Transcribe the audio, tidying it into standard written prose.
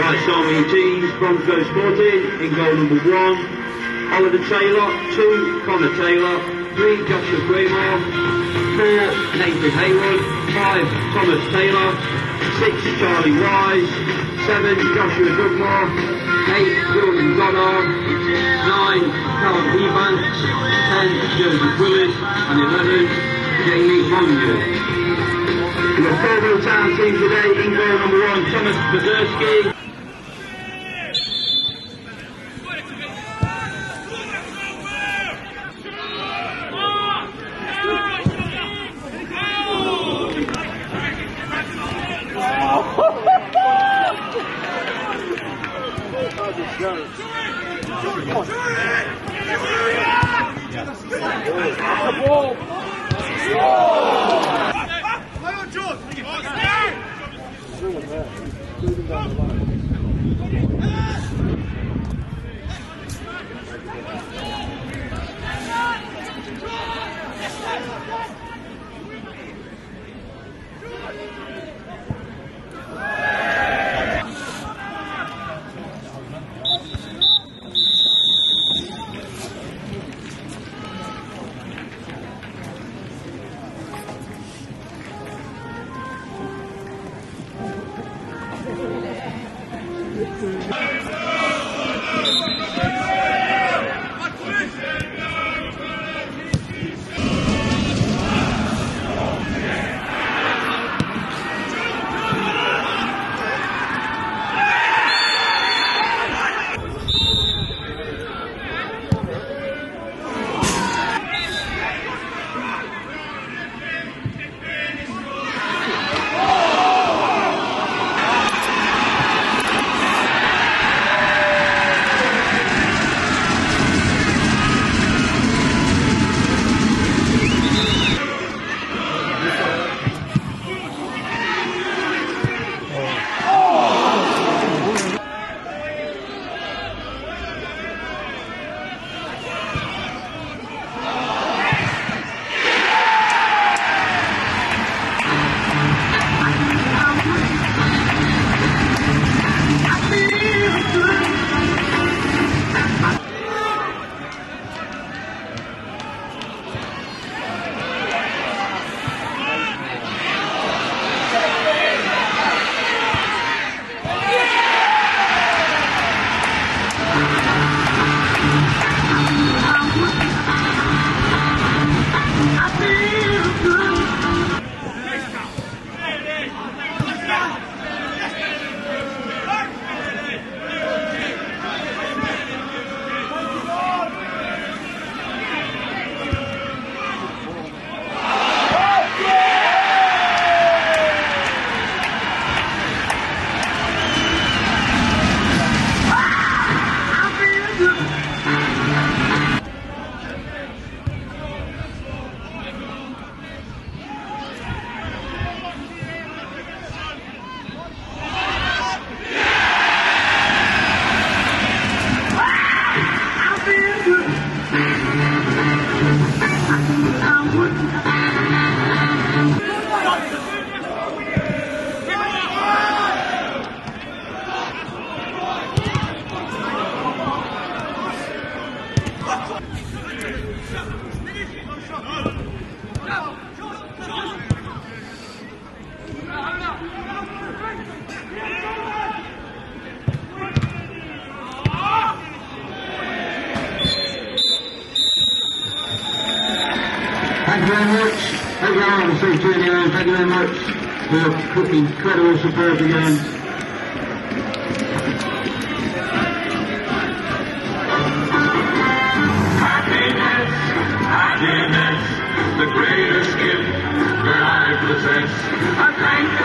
White Army Eugene, Bromsgrove Sporting, in goal number 1, Oliver Taylor, 2, Connor Taylor, 3, Joshua Greymore, 4, Nathan Haywood, 5, Thomas Taylor, 6, Charlie Wise, 7, Joshua Dugmore, 8, Jordan Goddard, 9, Callum Ebanks, 10, Joseph Willis, and 11, Jamie Mongeau. We've got Fairville Town team today, in goal number 1, Thomas Bazerski. Thank you very much. Thank you all. Thank you very much for your incredible support again. Happiness, the greatest gift that I possess. I thank